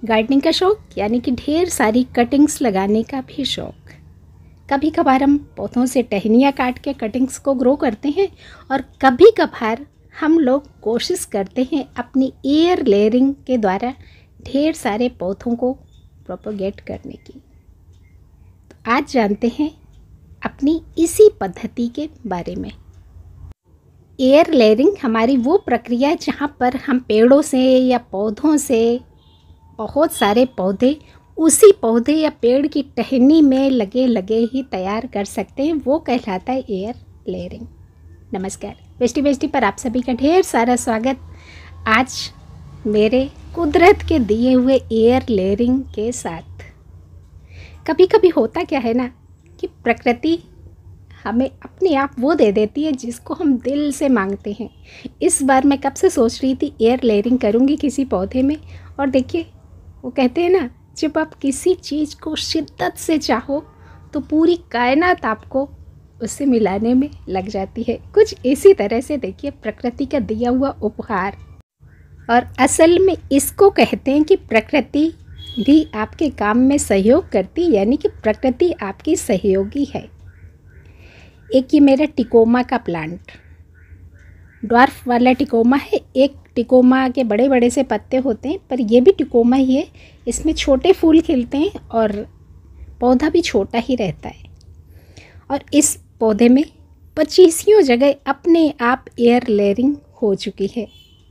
Gardening का शौक़ यानी कि ढेर सारी कटिंग्स लगाने का भी शौक़। कभी कभार हम पौधों से टहनियाँ काट के कटिंग्स को ग्रो करते हैं और कभी कभार हम लोग कोशिश करते हैं अपनी एयर लेयरिंग के द्वारा ढेर सारे पौधों को प्रोपोगेट करने की। तो आज जानते हैं अपनी इसी पद्धति के बारे में। एयर लेयरिंग हमारी वो प्रक्रिया है जहाँ पर हम पेड़ों से या पौधों से बहुत सारे पौधे उसी पौधे या पेड़ की टहनी में लगे लगे ही तैयार कर सकते हैं। वो कहलाता है एयर लेयरिंग। नमस्कार, बेस्टी बेस्टी पर आप सभी का ढेर सारा स्वागत। आज मेरे कुदरत के दिए हुए एयर लेयरिंग के साथ। कभी कभी होता क्या है ना कि प्रकृति हमें अपने आप वो दे देती है जिसको हम दिल से मांगते हैं। इस बार मैं कब से सोच रही थी एयर लेयरिंग करूँगी किसी पौधे में, और देखिए वो कहते हैं ना, जब आप किसी चीज़ को शिद्दत से चाहो तो पूरी कायनात आपको उससे मिलाने में लग जाती है। कुछ इसी तरह से देखिए प्रकृति का दिया हुआ उपहार। और असल में इसको कहते हैं कि प्रकृति भी आपके काम में सहयोग करती, यानी कि प्रकृति आपकी सहयोगी है। एक ये मेरा टिकोमा का प्लांट, ड्वार्फ वाला टिकोमा है। एक टिकोमा के बड़े बड़े से पत्ते होते हैं, पर ये भी टिकोमा ही है। इसमें छोटे फूल खिलते हैं और पौधा भी छोटा ही रहता है। और इस पौधे में 25 जगह अपने आप एयर लेयरिंग हो चुकी है।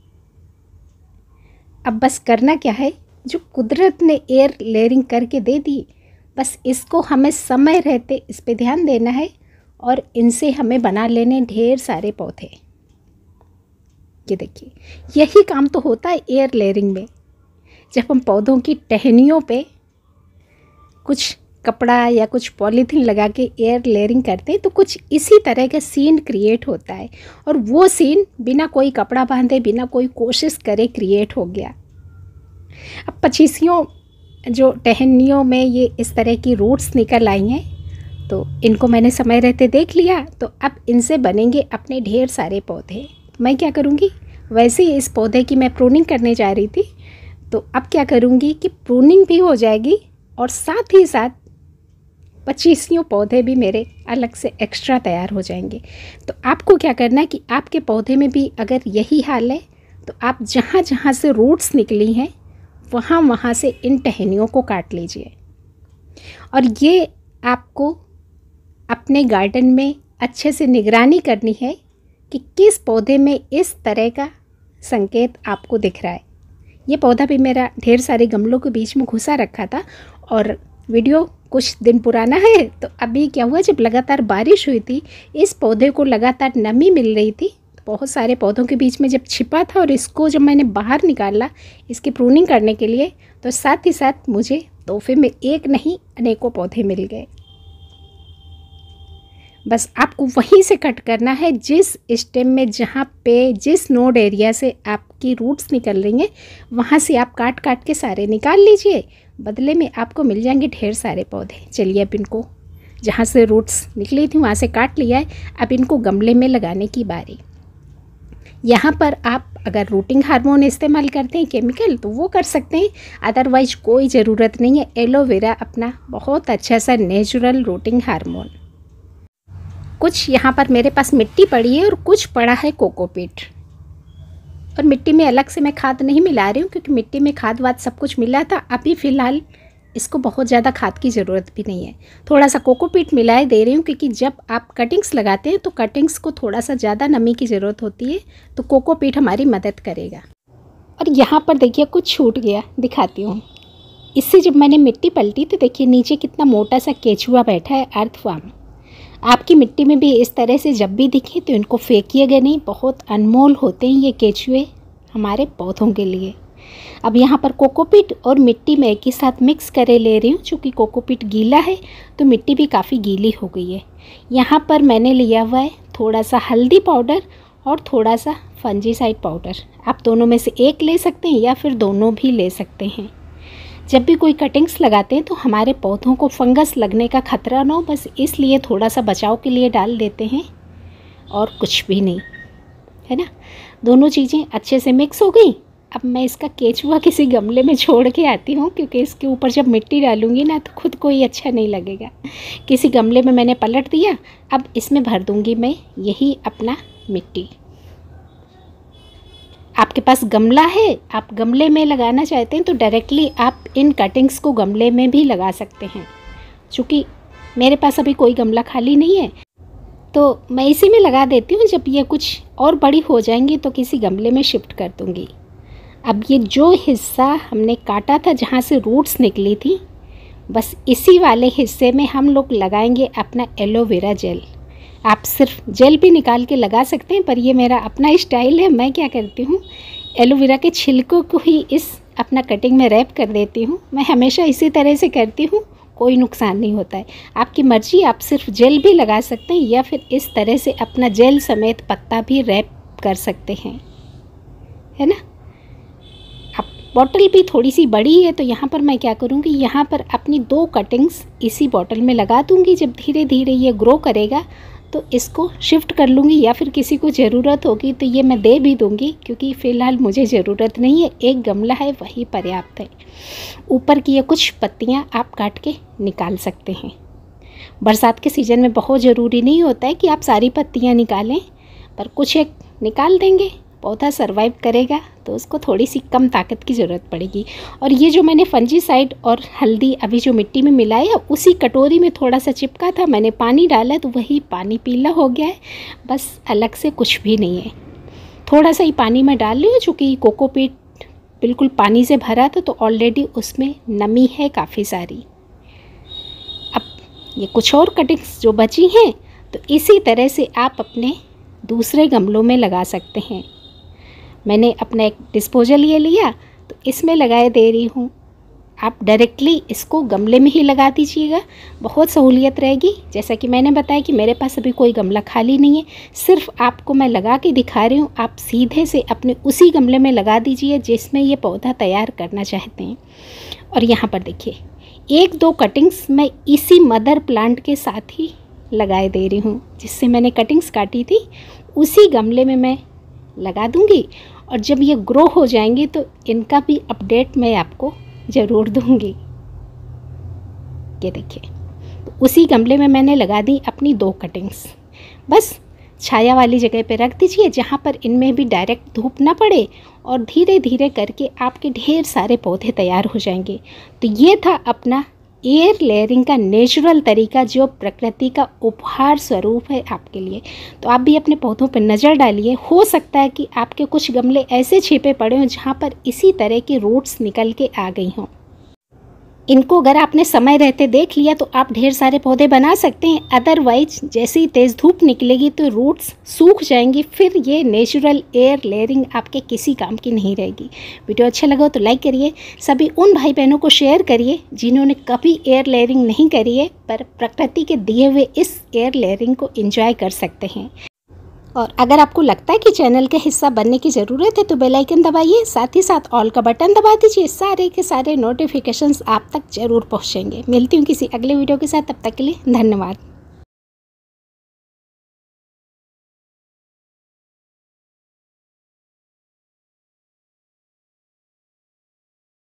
अब बस करना क्या है, जो कुदरत ने एयर लेयरिंग करके दे दी, बस इसको हमें समय रहते इस पे ध्यान देना है और इनसे हमें बना लेने ढेर सारे पौधे। ये देखिए, यही काम तो होता है एयर लेयरिंग में। जब हम पौधों की टहनियों पे कुछ कपड़ा या कुछ पॉलीथीन लगा के एयर लेयरिंग करते हैं तो कुछ इसी तरह का सीन क्रिएट होता है। और वो सीन बिना कोई कपड़ा बांधे, बिना कोई कोशिश करे क्रिएट हो गया। अब 25 जो टहनियों में ये इस तरह की रूट्स निकल आई हैं, तो इनको मैंने समय रहते देख लिया। तो अब इनसे बनेंगे अपने ढेर सारे पौधे। मैं क्या करूँगी, वैसे ही इस पौधे की मैं प्रूनिंग करने जा रही थी, तो अब क्या करूँगी कि प्रूनिंग भी हो जाएगी और साथ ही साथ 25 पौधे भी मेरे अलग से एक्स्ट्रा तैयार हो जाएंगे। तो आपको क्या करना है कि आपके पौधे में भी अगर यही हाल है तो आप जहाँ जहाँ से रूट्स निकली हैं वहाँ वहाँ से इन टहनियों को काट लीजिए। और ये आपको अपने गार्डन में अच्छे से निगरानी करनी है कि किस पौधे में इस तरह का संकेत आपको दिख रहा है। ये पौधा भी मेरा ढेर सारे गमलों के बीच में घुसा रखा था और वीडियो कुछ दिन पुराना है। तो अभी क्या हुआ, जब लगातार बारिश हुई थी, इस पौधे को लगातार नमी मिल रही थी, तो बहुत सारे पौधों के बीच में जब छिपा था और इसको जब मैंने बाहर निकाला इसकी प्रूनिंग करने के लिए, तो साथ ही साथ मुझे तोहफे में एक नहीं अनेकों पौधे मिल गए। बस आपको वहीं से कट करना है, जिस स्टेम में जहाँ पे जिस नोड एरिया से आपकी रूट्स निकल रही हैं वहाँ से आप काट काट के सारे निकाल लीजिए। बदले में आपको मिल जाएंगे ढेर सारे पौधे। चलिए अब इनको जहाँ से रूट्स निकली थी वहाँ से काट लिया है, अब इनको गमले में लगाने की बारी। यहाँ पर आप अगर रूटिंग हार्मोन इस्तेमाल करते हैं केमिकल तो वो कर सकते हैं, अदरवाइज कोई ज़रूरत नहीं है। एलोवेरा अपना बहुत अच्छा सा नेचुरल रूटिंग हार्मोन। कुछ यहाँ पर मेरे पास मिट्टी पड़ी है और कुछ पड़ा है कोकोपीट। और मिट्टी में अलग से मैं खाद नहीं मिला रही हूँ क्योंकि मिट्टी में खाद वाद सब कुछ मिला था। अभी फ़िलहाल इसको बहुत ज़्यादा खाद की ज़रूरत भी नहीं है। थोड़ा सा कोकोपीट मिलाए दे रही हूँ क्योंकि जब आप कटिंग्स लगाते हैं तो कटिंग्स को थोड़ा सा ज़्यादा नमी की ज़रूरत होती है, तो कोकोपीट हमारी मदद करेगा। और यहाँ पर देखिए कुछ छूट गया, दिखाती हूँ। इससे जब मैंने मिट्टी पलटी तो देखिए नीचे कितना मोटा सा केचुआ बैठा है, अर्थवर्म। आपकी मिट्टी में भी इस तरह से जब भी दिखे तो इनको फेंकिएगा नहीं, बहुत अनमोल होते हैं ये केचुए हमारे पौधों के लिए। अब यहाँ पर कोकोपीट और मिट्टी में एक ही साथ मिक्स करे ले रही हूँ। चूँकि कोकोपीट गीला है तो मिट्टी भी काफ़ी गीली हो गई है। यहाँ पर मैंने लिया हुआ है थोड़ा सा हल्दी पाउडर और थोड़ा सा फंजीसाइड पाउडर। आप दोनों में से एक ले सकते हैं या फिर दोनों भी ले सकते हैं। जब भी कोई कटिंग्स लगाते हैं तो हमारे पौधों को फंगस लगने का खतरा ना हो, बस इसलिए थोड़ा सा बचाव के लिए डाल देते हैं और कुछ भी नहीं, है ना। दोनों चीज़ें अच्छे से मिक्स हो गई। अब मैं इसका केचुआ किसी गमले में छोड़ के आती हूँ, क्योंकि इसके ऊपर जब मिट्टी डालूँगी ना तो खुद को ही अच्छा नहीं लगेगा। किसी गमले में मैंने पलट दिया। अब इसमें भर दूँगी मैं यही अपना मिट्टी। आपके पास गमला है, आप गमले में लगाना चाहते हैं तो डायरेक्टली आप इन कटिंग्स को गमले में भी लगा सकते हैं। चूँकि मेरे पास अभी कोई गमला खाली नहीं है तो मैं इसी में लगा देती हूँ। जब ये कुछ और बड़ी हो जाएंगी तो किसी गमले में शिफ्ट कर दूँगी। अब ये जो हिस्सा हमने काटा था जहाँ से रूट्स निकली थी, बस इसी वाले हिस्से में हम लोग लगाएंगे अपना एलोवेरा जेल। आप सिर्फ जेल भी निकाल के लगा सकते हैं, पर ये मेरा अपना स्टाइल है। मैं क्या करती हूँ, एलोवेरा के छिलकों को ही इस अपना कटिंग में रैप कर देती हूँ। मैं हमेशा इसी तरह से करती हूँ, कोई नुकसान नहीं होता है। आपकी मर्ज़ी, आप सिर्फ जेल भी लगा सकते हैं या फिर इस तरह से अपना जेल समेत पत्ता भी रैप कर सकते हैं, है ना। अब बॉटल भी थोड़ी सी बड़ी है तो यहाँ पर मैं क्या करूँगी, यहाँ पर अपनी 2 कटिंग्स इसी बॉटल में लगा दूँगी। जब धीरे धीरे ये ग्रो करेगा तो इसको शिफ्ट कर लूँगी, या फिर किसी को ज़रूरत होगी तो ये मैं दे भी दूँगी, क्योंकि फ़िलहाल मुझे ज़रूरत नहीं है। एक गमला है वही पर्याप्त है। ऊपर की ये कुछ पत्तियाँ आप काट के निकाल सकते हैं। बरसात के सीज़न में बहुत ज़रूरी नहीं होता है कि आप सारी पत्तियाँ निकालें, पर कुछ एक निकाल देंगे, पौधा सरवाइव करेगा तो उसको थोड़ी सी कम ताकत की ज़रूरत पड़ेगी। और ये जो मैंने फंजीसाइड और हल्दी अभी जो मिट्टी में मिलाई है, उसी कटोरी में थोड़ा सा चिपका था, मैंने पानी डाला तो वही पानी पीला हो गया है, बस अलग से कुछ भी नहीं है। थोड़ा सा ही पानी में डाल रही हूँ, चूँकि कोकोपीट बिल्कुल पानी से भरा था तो ऑलरेडी उसमें नमी है काफ़ी सारी। अब ये कुछ और कटिंग्स जो बची हैं तो इसी तरह से आप अपने दूसरे गमलों में लगा सकते हैं। मैंने अपना एक डिस्पोजल ये लिया तो इसमें लगाए दे रही हूँ। आप डायरेक्टली इसको गमले में ही लगा दीजिएगा, बहुत सहूलियत रहेगी। जैसा कि मैंने बताया कि मेरे पास अभी कोई गमला खाली नहीं है, सिर्फ आपको मैं लगा के दिखा रही हूँ। आप सीधे से अपने उसी गमले में लगा दीजिए जिसमें ये पौधा तैयार करना चाहते हैं। और यहाँ पर देखिए 1-2 कटिंग्स मैं इसी मदर प्लांट के साथ ही लगाए दे रही हूँ, जिससे मैंने कटिंग्स काटी थी उसी गमले में मैं लगा दूँगी। और जब ये ग्रो हो जाएंगी तो इनका भी अपडेट मैं आपको ज़रूर दूँगी। ये देखिए, तो उसी गमले में मैंने लगा दी अपनी 2 कटिंग्स। बस छाया वाली जगह पे रख दीजिए जहाँ पर इनमें भी डायरेक्ट धूप ना पड़े, और धीरे धीरे करके आपके ढेर सारे पौधे तैयार हो जाएंगे। तो ये था अपना एयर लेयरिंग का नेचुरल तरीका, जो प्रकृति का उपहार स्वरूप है आपके लिए। तो आप भी अपने पौधों पर नज़र डालिए। हो सकता है कि आपके कुछ गमले ऐसे छिपे पड़े हों जहाँ पर इसी तरह की रूट्स निकल के आ गई हों। इनको अगर आपने समय रहते देख लिया तो आप ढेर सारे पौधे बना सकते हैं। अदरवाइज जैसे ही तेज़ धूप निकलेगी तो रूट्स सूख जाएंगी, फिर ये नेचुरल एयर लेयरिंग आपके किसी काम की नहीं रहेगी। वीडियो अच्छा लगा तो लाइक करिए, सभी उन भाई बहनों को शेयर करिए जिन्होंने कभी एयर लेयरिंग नहीं करी है पर प्रकृति के दिए हुए इस एयर लेयरिंग को एंजॉय कर सकते हैं। और अगर आपको लगता है कि चैनल का हिस्सा बनने की ज़रूरत है तो बेल आइकन दबाइए, साथ ही साथ ऑल का बटन दबा दीजिए। सारे के सारे नोटिफिकेशंस आप तक ज़रूर पहुंचेंगे। मिलती हूँ किसी अगले वीडियो के साथ, तब तक के लिए धन्यवाद।